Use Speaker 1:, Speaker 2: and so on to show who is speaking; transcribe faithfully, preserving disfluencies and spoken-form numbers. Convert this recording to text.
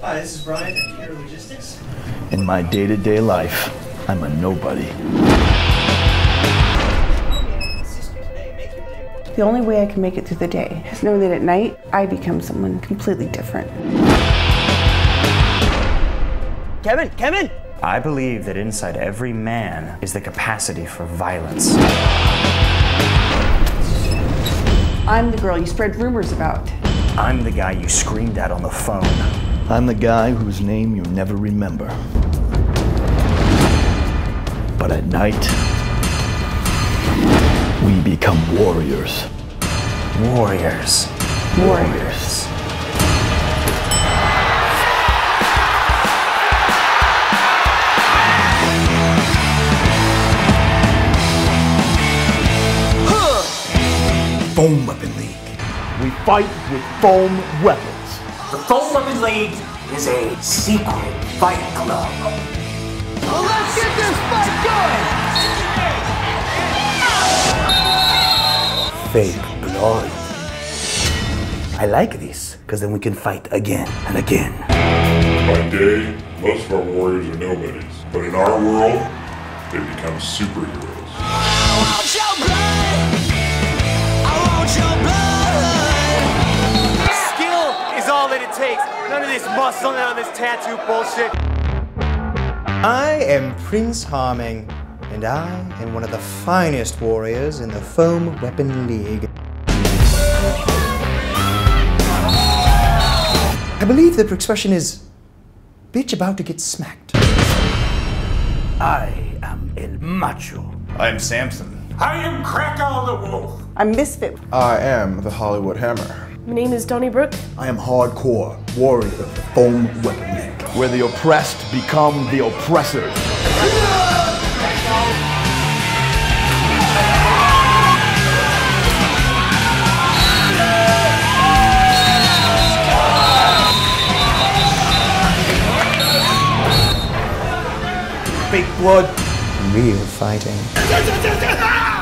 Speaker 1: Hi, this is Brian at Air Logistics.
Speaker 2: In my day-to-day life, I'm a nobody.
Speaker 3: The only way I can make it through the day is knowing that at night, I become someone completely different.
Speaker 4: Kevin, Kevin!
Speaker 5: I believe that inside every man is the capacity for violence.
Speaker 3: I'm the girl you spread rumors about.
Speaker 5: I'm the guy you screamed at on the phone.
Speaker 2: I'm the guy whose name you never remember. But at night, we become warriors.
Speaker 5: Warriors.
Speaker 2: Warriors.
Speaker 6: Foam Weapon League.
Speaker 2: We fight with foam weapons.
Speaker 7: The Foam Weapon League is a secret fight club.
Speaker 8: Well, let's get this fight going!
Speaker 6: Fake blood. I like this, because then we can fight again and again.
Speaker 9: By day, most of our warriors are nobodies. But in our world, they become superheroes.
Speaker 8: I want your blood! I want your blood!
Speaker 4: Skill is all that it takes. None of this muscle, none of this tattoo bullshit.
Speaker 10: I am Prince Harming, and I am one of the finest warriors in the Foam Weapon League. I believe the expression is, bitch about to get smacked.
Speaker 6: I am El Macho.
Speaker 11: I am Samson.
Speaker 7: I am Krakow the Wolf.
Speaker 3: I'm Misfit.
Speaker 11: I am the Hollywood Hammer.
Speaker 12: My name is Donnie Brooke.
Speaker 6: I am Hardcore, warrior of the Foam Weapon League.
Speaker 2: Where the oppressed become the oppressors.
Speaker 6: Fake blood.
Speaker 10: Real fighting.